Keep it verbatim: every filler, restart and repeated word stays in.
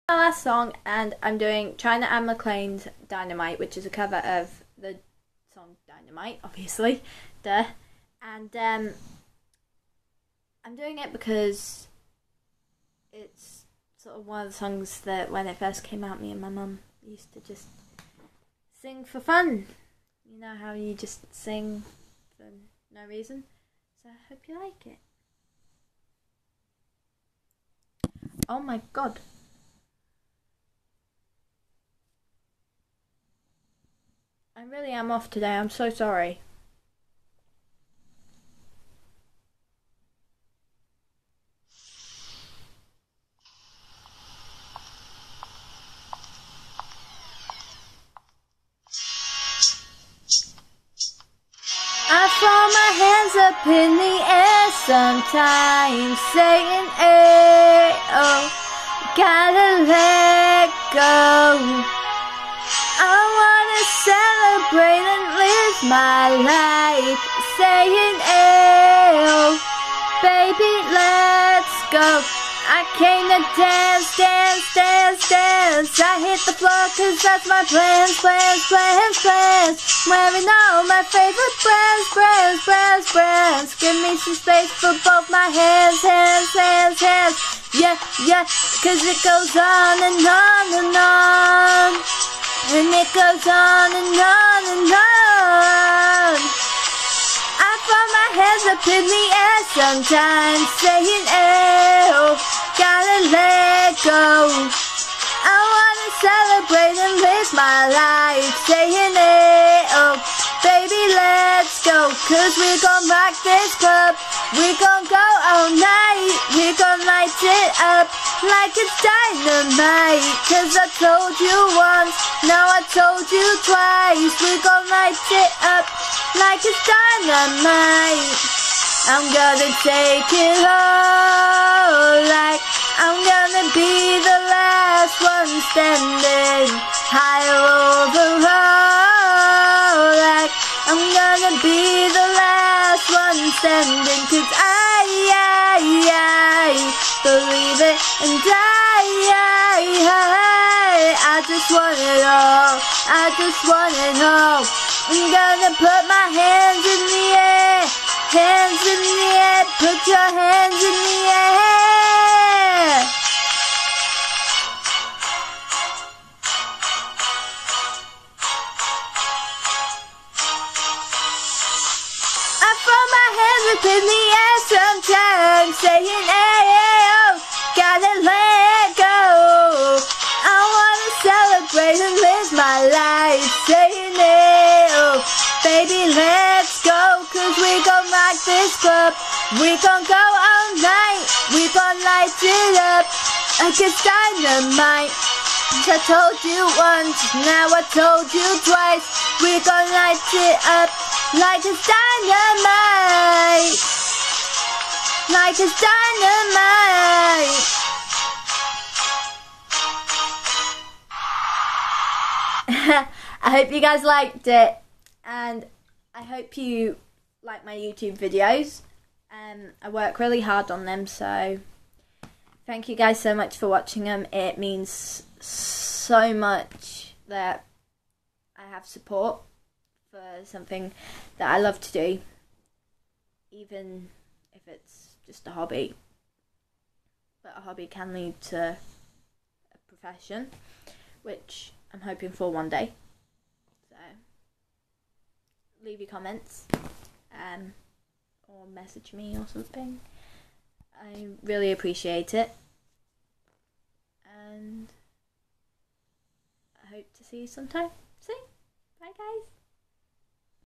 My last song, and I'm doing China Ann McClain's Dynamite, which is a cover of the song Dynamite, obviously, duh. And um, I'm doing it because it's sort of one of the songs that when it first came out, me and my mum used to just sing for fun. You know how you just sing for no reason? So I hope you like it. Oh my god. I really am off today, I'm so sorry. I throw my hands up in the air sometimes, saying, hey, oh, gotta let go. I wanna celebrate and live my life, saying, hey, oh, baby, let's go. I came to dance, dance, dance, dance. I hit the floor cause that's my plans, plans, plans, plans. Wearing all my favorite brands, brands, brands, brands. Give me some space for both my hands, hands, hands, hands. Yeah, yeah, cause it goes on and on and on. And it goes on and on and on. I throw my hands up in the air sometimes, saying, hey, oh, gotta let go. I wanna celebrate and live my life, saying, hey, oh, baby, let's go. Cause we gon' rock this club, we gon' go all night. We gon' light it up like it's dynamite. Cause I told you once, now I told you twice. We gon' light it up like it's dynamite. I'm gonna take it all, like I'm gonna be the last one standing higher overall, like I'm gonna be the last one standing. Cause I, I, I believe it, and I, I, I, I just want it all, I just want it all. I'm gonna put my hands in the air, hands in the air, put your hands in the air. I throw my hands up in the air sometimes, saying, hey, hey, oh, gotta let go. I wanna celebrate and live my life, saying, hey, oh, baby, let's go. Cause we gon' rock this club, we gon' go all night. We gon' light it up like it's dynamite. I told you once, now I told you twice. We gon' light it up like it's dynamite, like it's dynamite. I hope you guys liked it, and I hope you like my YouTube videos. Um, I work really hard on them, so thank you guys so much for watching them. It means so much that I have support for something that I love to do, even if it's just a hobby. But a hobby can lead to a profession, which I'm hoping for one day. So leave your comments, um, or message me or something. I really appreciate it, and I hope to see you sometime.